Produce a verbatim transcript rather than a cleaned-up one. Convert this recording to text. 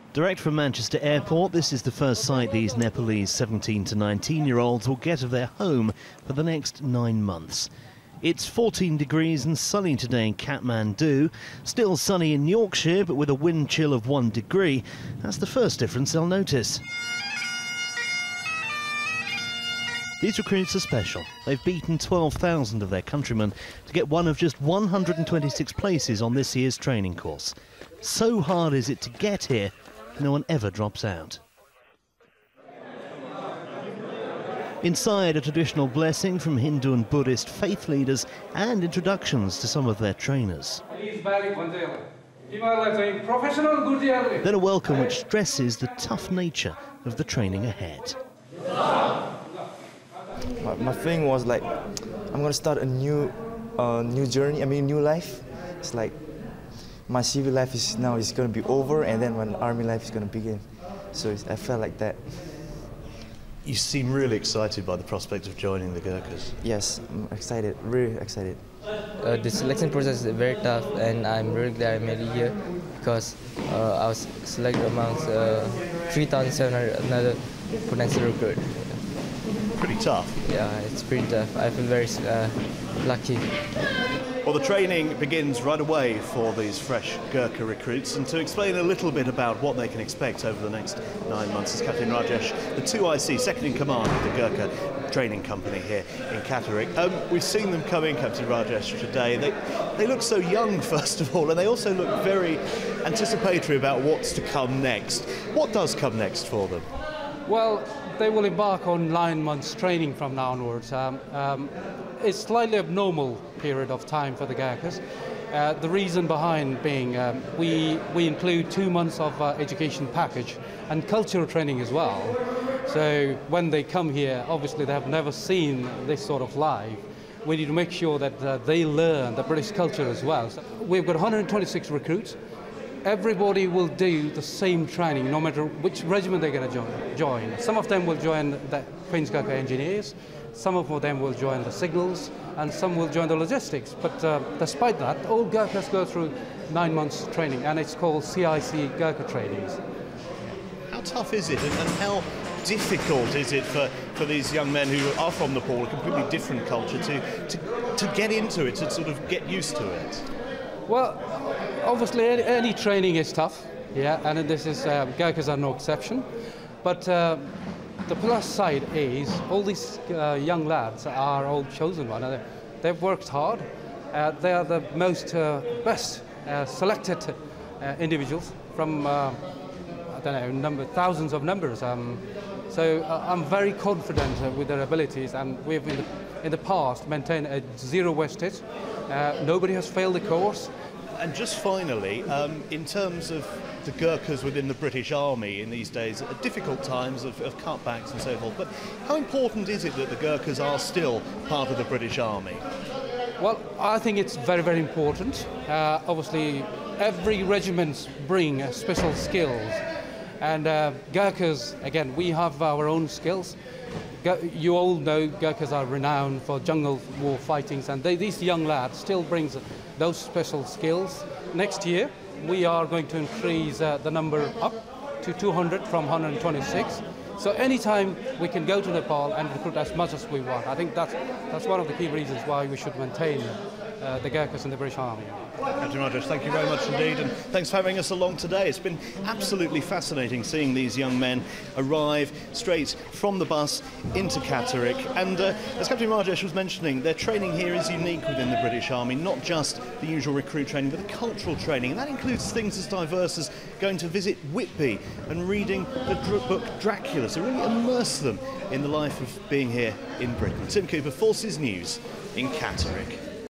Direct from Manchester Airport, this is the first sight these Nepalese seventeen to nineteen year olds will get of their home for the next nine months. It's fourteen degrees and sunny today in Kathmandu. Still sunny in Yorkshire, but with a wind chill of one degree. That's the first difference they'll notice. These recruits are special. They've beaten twelve thousand of their countrymen to get one of just one hundred twenty-six places on this year's training course. So hard is it to get here, no one ever drops out. Inside, a traditional blessing from Hindu and Buddhist faith leaders and introductions to some of their trainers. Then a welcome which stresses the tough nature of the training ahead. My, my feeling was like, I'm going to start a new, uh, new journey, I mean new life. It's like my civil life is now is going to be over, and then when army life is going to begin. So I felt like that. You seem really excited by the prospect of joining the Gurkhas. Yes, I'm excited, really excited. Uh, the selection process is very tough, and I'm really glad I made it here because uh, I was selected amongst uh, three thousand seven hundred another potential recruit. Pretty tough. Yeah, it's pretty tough. I feel very uh, lucky. Well, the training begins right away for these fresh Gurkha recruits, and to explain a little bit about what they can expect over the next nine months is Captain Rajesh, the two I C, second in command of the Gurkha training company here in Catterick. Um, we've seen them come in, Captain Rajesh, today. They, they look so young, first of all, and they also look very anticipatory about what's to come next. What does come next for them? Well, they will embark on nine months training from now onwards. Um, um, it's slightly abnormal period of time for the Gurkhas. Uh, the reason behind being um, we, we include two months of uh, education package and cultural training as well. So when they come here, obviously they have never seen this sort of life. We need to make sure that uh, they learn the British culture as well. So we've got one hundred twenty-six recruits. Everybody will do the same training, no matter which regiment they're going to join, join. Some of them will join the Queen's Gurkha Engineers, some of them will join the signals, and some will join the logistics. But uh, despite that, all Gurkhas go through nine months training, and it's called C I C Gurkha trainings. How tough is it, and, and how difficult is it for, for these young men who are from Nepal, a completely different culture, to, to, to get into it, to sort of get used to it? Well, obviously any, any training is tough, yeah, and this is, uh, Gurkhas are no exception. But uh, the plus side is all these uh, young lads are all chosen one. They've worked hard. Uh, they are the most uh, best uh, selected uh, individuals from, uh, I don't know, number, thousands of numbers. Um, so uh, I'm very confident uh, with their abilities, and we've in the, in the past maintained a zero wastage. Uh, nobody has failed the course. And just finally, um, in terms of the Gurkhas within the British Army in these days, at difficult times of, of cutbacks and so forth, but how important is it that the Gurkhas are still part of the British Army? Well, I think it's very, very important. Uh, obviously, every regiment brings uh, special skills. And uh, Gurkhas, again, we have our own skills. You all know Gurkhas are renowned for jungle war fightings, and they, these young lads still brings those special skills. Next year, we are going to increase uh, the number up to two hundred from one hundred twenty-six. So anytime we can go to Nepal and recruit as much as we want. I think that's, that's one of the key reasons why we should maintain uh, the Gurkhas in the British Army. Captain Rajesh, thank you very much indeed, and thanks for having us along today. It's been absolutely fascinating seeing these young men arrive straight from the bus into Catterick. And uh, as Captain Rajesh was mentioning, their training here is unique within the British Army, not just the usual recruit training, but the cultural training. And that includes things as diverse as going to visit Whitby and reading the dr book Dracula, to really immerse them in the life of being here in Britain. Tim Cooper, Forces News in Catterick.